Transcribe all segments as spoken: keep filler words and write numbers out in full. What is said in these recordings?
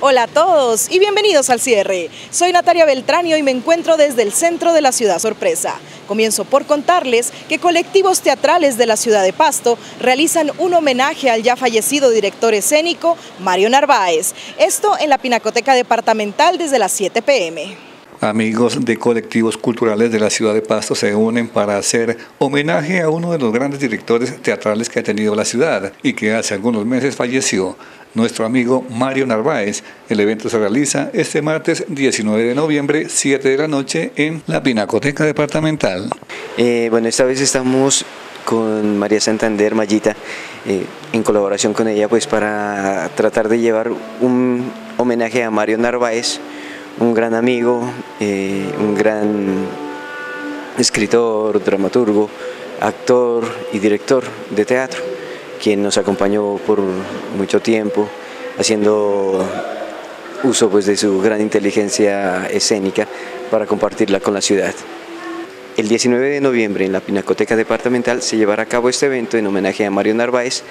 Hola a todos y bienvenidos al cierre. Soy Natalia Beltrán y hoy me encuentro desde el centro de la ciudad sorpresa. Comienzo por contarles que colectivos teatrales de la ciudad de Pasto realizan un homenaje al ya fallecido director escénico Mario Narváez. Esto en la Pinacoteca Departamental desde las siete pe eme. Amigos de colectivos culturales de la ciudad de Pasto se unen para hacer homenaje a uno de los grandes directores teatrales que ha tenido la ciudad y que hace algunos meses falleció, nuestro amigo Mario Narváez. El evento se realiza este martes diecinueve de noviembre, siete de la noche, en la Pinacoteca Departamental. Eh, bueno, esta vez estamos con María Santander, Mayita, eh, en colaboración con ella, pues para tratar de llevar un homenaje a Mario Narváez, un gran amigo, eh, un gran escritor, dramaturgo, actor y director de teatro, quien nos acompañó por mucho tiempo, haciendo uso pues, de su gran inteligencia escénica para compartirla con la ciudad. El diecinueve de noviembre en la Pinacoteca Departamental se llevará a cabo este evento en homenaje a Mario Narváez.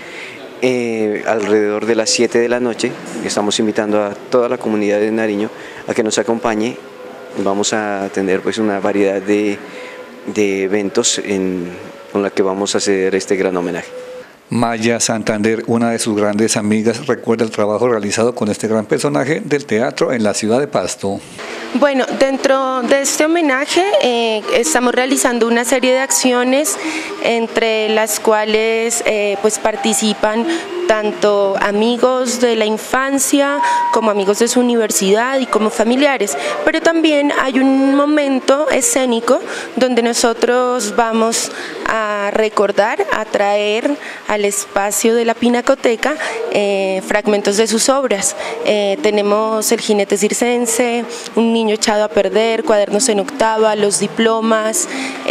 Eh, alrededor de las siete de la noche estamos invitando a toda la comunidad de Nariño a que nos acompañe. Vamos a tener pues una variedad de, de eventos en, con la que vamos a hacer este gran homenaje. Maya Santander, una de sus grandes amigas, recuerda el trabajo realizado con este gran personaje del teatro en la ciudad de Pasto. Bueno, dentro de este homenaje eh, estamos realizando una serie de acciones entre las cuales eh, pues participan tanto amigos de la infancia como amigos de su universidad y como familiares, pero también hay un momento escénico donde nosotros vamos a recordar, a traer al espacio de la Pinacoteca eh, fragmentos de sus obras. Eh, tenemos El jinete circense, Un niño echado a perder, Cuadernos en octava, Los diplomas,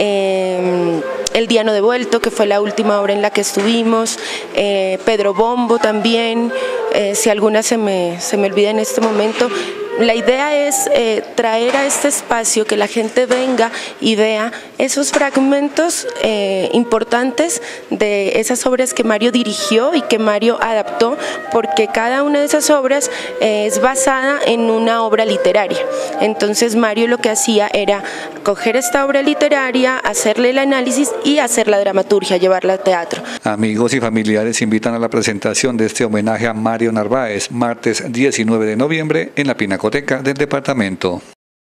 eh, El diano devuelto, que fue la última obra en la que estuvimos, eh, Pedro Bombo también, eh, si alguna se me, se me olvida en este momento. La idea es eh, traer a este espacio que la gente venga y vea esos fragmentos eh, importantes de esas obras que Mario dirigió y que Mario adaptó, porque cada una de esas obras eh, es basada en una obra literaria. Entonces Mario lo que hacía era coger esta obra literaria, hacerle el análisis y hacer la dramaturgia, llevarla al teatro. Amigos y familiares invitan a la presentación de este homenaje a Mario Narváez, martes diecinueve de noviembre en la Pinacoteca del departamento.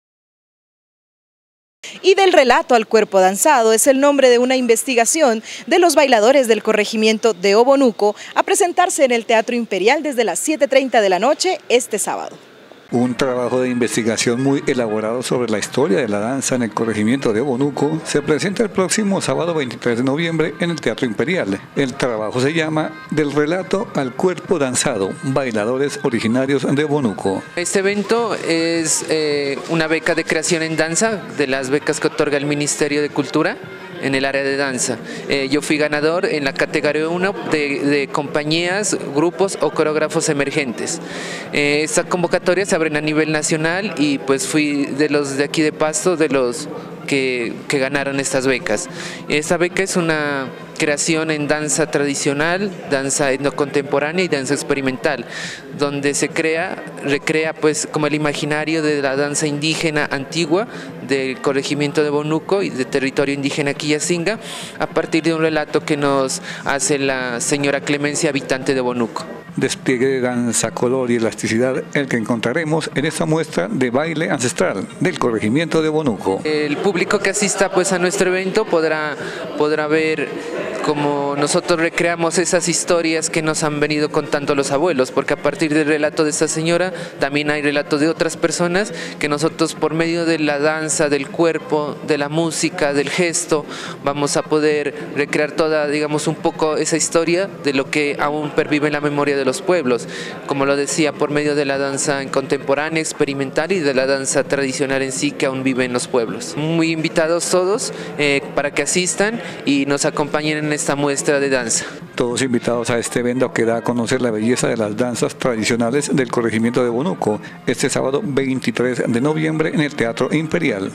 Y del relato al cuerpo danzado es el nombre de una investigación de los bailadores del corregimiento de Obonuco a presentarse en el Teatro Imperial desde las siete treinta de la noche este sábado. Un trabajo de investigación muy elaborado sobre la historia de la danza en el corregimiento de Obonuco se presenta el próximo sábado veintitrés de noviembre en el Teatro Imperial. El trabajo se llama Del relato al cuerpo danzado, bailadores originarios de Obonuco. Este evento es eh, una beca de creación en danza, de las becas que otorga el Ministerio de Cultura en el área de danza. Eh, yo fui ganador en la categoría uno de, de compañías, grupos o coreógrafos emergentes. Eh, esta convocatoria se abre a nivel nacional y pues fui de los de aquí de Pasto, de los que, que ganaron estas becas. Esta beca es una creación en danza tradicional, danza etnocontemporánea y danza experimental, donde se crea, recrea pues como el imaginario de la danza indígena antigua del corregimiento de Obonuco y de territorio indígena Quillacinga, a partir de un relato que nos hace la señora Clemencia, habitante de Obonuco. Despliegue de danza, color y elasticidad el que encontraremos en esta muestra de baile ancestral del corregimiento de Obonuco. El público que asista pues a nuestro evento podrá, podrá ver cómo nosotros recreamos esas historias que nos han venido contando los abuelos, porque a partir del relato de esta señora también hay relatos de otras personas que nosotros por medio de la danza, del cuerpo, de la música, del gesto, vamos a poder recrear toda, digamos, un poco esa historia de lo que aún pervive en la memoria de los pueblos, como lo decía, por medio de la danza contemporánea, experimental y de la danza tradicional en sí que aún vive en los pueblos. Muy invitados todos eh, para que asistan y nos acompañen en esta muestra de danza. Todos invitados a este evento que da a conocer la belleza de las danzas tradicionales del corregimiento de Obonuco, este sábado veintitrés de noviembre en el Teatro Imperial.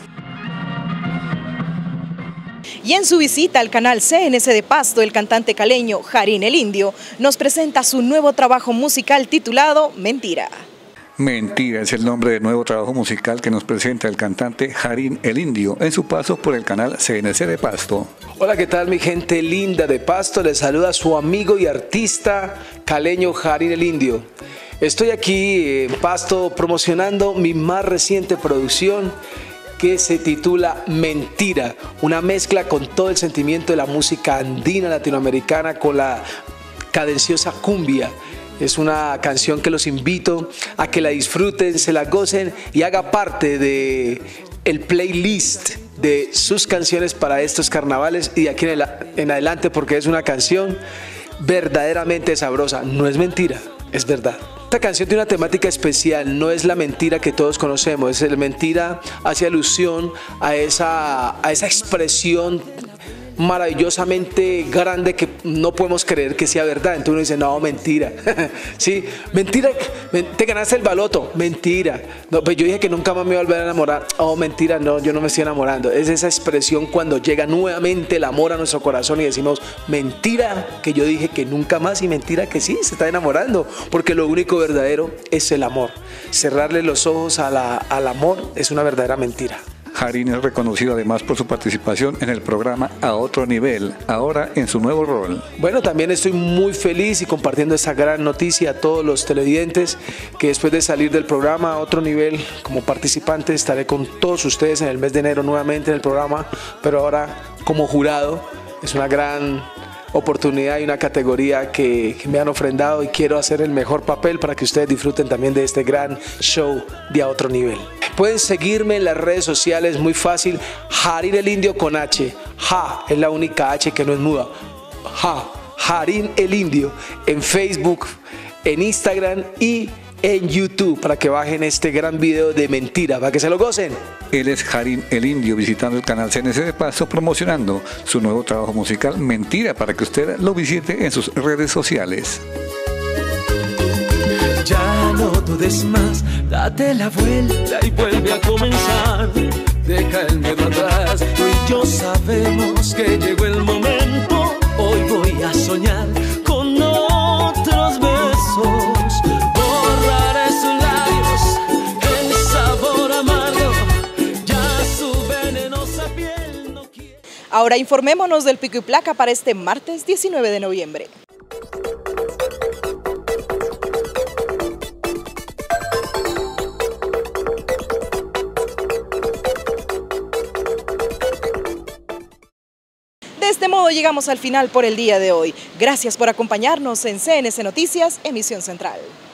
Y en su visita al canal C N S de Pasto, el cantante caleño Jarín el Indio nos presenta su nuevo trabajo musical titulado Mentira. Mentira es el nombre del nuevo trabajo musical que nos presenta el cantante Harín el Indio en su paso por el canal C N C de Pasto. Hola, ¿qué tal mi gente linda de Pasto? Les saluda su amigo y artista caleño Harín el Indio. Estoy aquí en Pasto promocionando mi más reciente producción que se titula Mentira, una mezcla con todo el sentimiento de la música andina latinoamericana con la cadenciosa cumbia. Es una canción que los invito a que la disfruten, se la gocen y haga parte de el playlist de sus canciones para estos carnavales y de aquí en adelante, porque es una canción verdaderamente sabrosa. No es mentira, es verdad. Esta canción tiene una temática especial, no es la mentira que todos conocemos, es la mentira hace alusión a esa, a esa expresión maravillosamente grande que no podemos creer que sea verdad. Entonces uno dice, no, mentira. Sí, mentira, te ganaste el baloto, mentira. No, pues yo dije que nunca más me iba a volver a enamorar. Oh, mentira, no, yo no me estoy enamorando. Es esa expresión cuando llega nuevamente el amor a nuestro corazón y decimos, mentira que yo dije que nunca más, y mentira que sí, se está enamorando, porque lo único verdadero es el amor. Cerrarle los ojos a la, al amor es una verdadera mentira. Harín es reconocido además por su participación en el programa A Otro Nivel, ahora en su nuevo rol. Bueno, también estoy muy feliz y compartiendo esta gran noticia a todos los televidentes, que después de salir del programa A Otro Nivel como participante estaré con todos ustedes en el mes de enero nuevamente en el programa, pero ahora como jurado. Es una gran oportunidad y una categoría que, que me han ofrendado y quiero hacer el mejor papel para que ustedes disfruten también de este gran show de A Otro Nivel. Pueden seguirme en las redes sociales, muy fácil, Harín el Indio con H. Ja es la única H que no es muda. Ja, Harín el Indio en Facebook, en Instagram y en YouTube, para que bajen este gran video de Mentira, para que se lo gocen. Él es Harín el Indio, visitando el canal C N C de Pasto, promocionando su nuevo trabajo musical Mentira, para que usted lo visite en sus redes sociales. Ya no dudes más, date la vuelta y vuelve a comenzar. Deja el miedo atrás, tú y yo sabemos que llegó el momento. Hoy voy a soñar con otros besos. Borraré sus labios, el sabor amargo, ya su venenosa piel no quiere. Ahora informémonos del pico y placa para este martes diecinueve de noviembre. De este modo llegamos al final por el día de hoy. Gracias por acompañarnos en C N C Noticias, emisión central.